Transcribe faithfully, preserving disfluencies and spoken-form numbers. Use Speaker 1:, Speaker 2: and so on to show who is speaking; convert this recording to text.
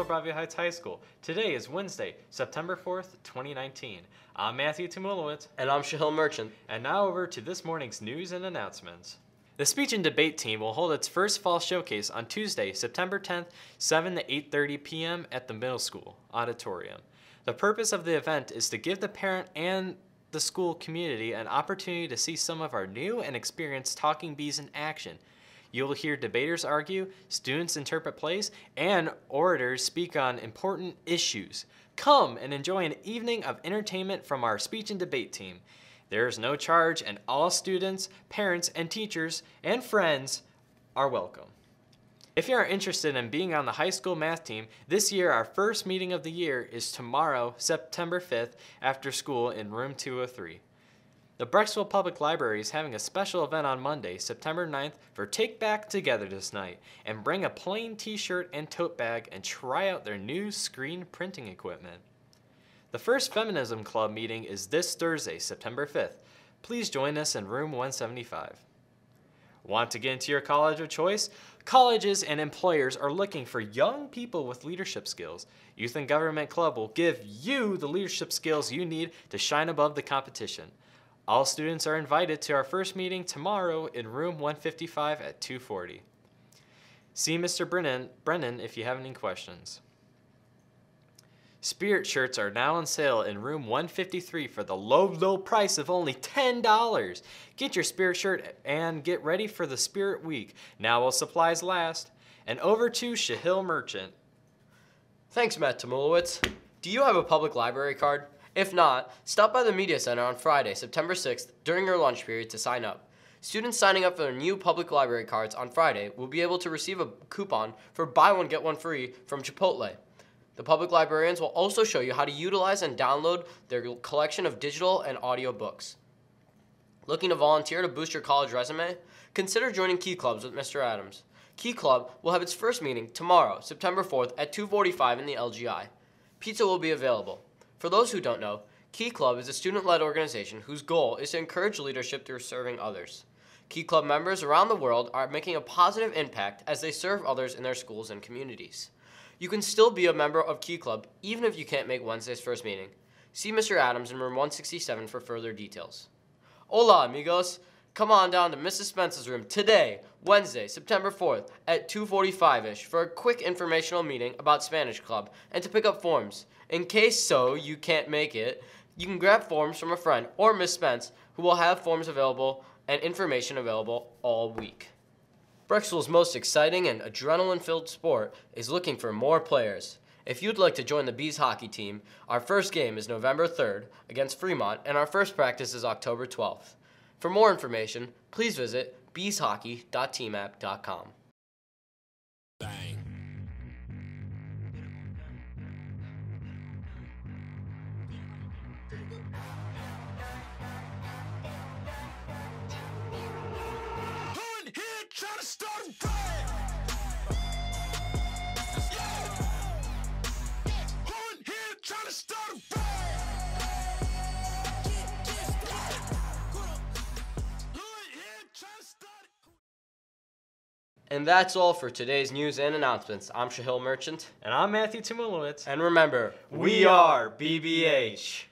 Speaker 1: Brexville Broadview Heights High School. Today is Wednesday, September fourth, twenty nineteen. I'm Matthew Tumulowitz.
Speaker 2: And I'm Shahil Merchant.
Speaker 1: And now over to this morning's news and announcements. The Speech and Debate Team will hold its first fall showcase on Tuesday, September tenth, seven to eight thirty p m at the middle school auditorium. The purpose of the event is to give the parent and the school community an opportunity to see some of our new and experienced talking bees in action. You will hear debaters argue, students interpret plays, and orators speak on important issues. Come and enjoy an evening of entertainment from our Speech and Debate Team. There is no charge, and all students, parents, and teachers and friends are welcome. If you are interested in being on the high school math team, this year our first meeting of the year is tomorrow, September fifth, after school in room two oh three. The Brexville Public Library is having a special event on Monday, September ninth for Take Back Togetherness Night, and bring a plain t-shirt and tote bag and try out their new screen printing equipment. The first Feminism Club meeting is this Thursday, September fifth. Please join us in room one seventy-five. Want to get into your college of choice? Colleges and employers are looking for young people with leadership skills. Youth and Government Club will give you the leadership skills you need to shine above the competition. All students are invited to our first meeting tomorrow in room one fifty-five at two forty. See Mister Brennan, Brennan if you have any questions. Spirit shirts are now on sale in room one fifty-three for the low, low price of only ten dollars. Get your Spirit shirt and get ready for the Spirit Week, now while supplies last. And over to Shahil Merchant.
Speaker 2: Thanks, Matt Tumulowitz. Do you have a public library card? If not, stop by the Media Center on Friday, September sixth, during your lunch period to sign up. Students signing up for their new public library cards on Friday will be able to receive a coupon for buy one, get one free from Chipotle. The public librarians will also show you how to utilize and download their collection of digital and audio books. Looking to volunteer to boost your college resume? Consider joining Key Clubs with Mister Adams. Key Club will have its first meeting tomorrow, September fourth at two forty-five in the L G I. Pizza will be available. For those who don't know, Key Club is a student-led organization whose goal is to encourage leadership through serving others. Key Club members around the world are making a positive impact as they serve others in their schools and communities. You can still be a member of Key Club even if you can't make Wednesday's first meeting. See Mister Adams in room one sixty-seven for further details. Hola, amigos! Come on down to Missus Spence's room today, Wednesday, September fourth at two forty-five-ish for a quick informational meeting about Spanish Club and to pick up forms. In case so you can't make it, you can grab forms from a friend or Miss Spence, who will have forms available and information available all week. Brexville's most exciting and adrenaline-filled sport is looking for more players. If you'd like to join the Bees hockey team, our first game is November third against Fremont, and our first practice is October twelfth. For more information, please visit bees hockey dot team app dot com.
Speaker 3: Bang. Trying to start a riot. Yeah. Who in here trying to start a riot? Who in here trying to start it?
Speaker 2: And that's all for today's news and announcements. I'm Shahil Merchant.
Speaker 1: And I'm Matthew Tumulowitz.
Speaker 2: And remember,
Speaker 1: we are B B H.